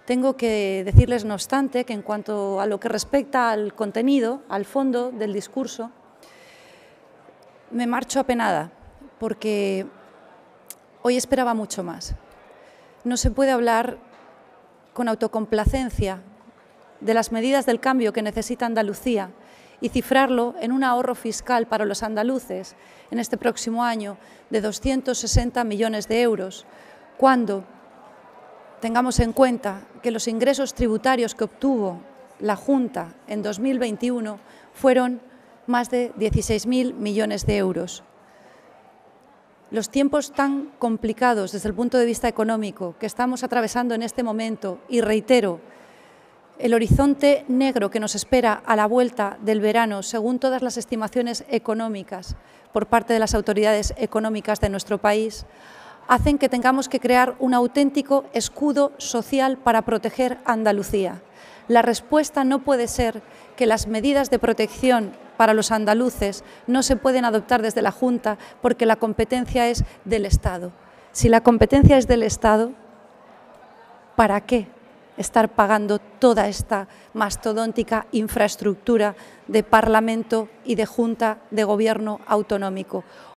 Tengo que decirles, no obstante, que en cuanto a lo que respecta al contenido, al fondo del discurso, me marcho apenada, porque hoy esperaba mucho más. No se puede hablar con autocomplacencia de las medidas del cambio que necesita Andalucía y cifrarlo en un ahorro fiscal para los andaluces en este próximo año de 260 millones de euros, cuando tengamos en cuenta que los ingresos tributarios que obtuvo la Junta en 2021 fueron más de 16.000 millones de euros. Los tiempos tan complicados desde el punto de vista económico que estamos atravesando en este momento, y reitero, el horizonte negro que nos espera a la vuelta del verano, según todas las estimaciones económicas por parte de las autoridades económicas de nuestro país, hacen que tengamos que crear un auténtico escudo social para proteger a Andalucía. La respuesta no puede ser que las medidas de protección para los andaluces no se pueden adoptar desde la Junta porque la competencia es del Estado. Si la competencia es del Estado, ¿para qué estar pagando toda esta mastodóntica infraestructura de Parlamento y de Junta de Gobierno autonómico?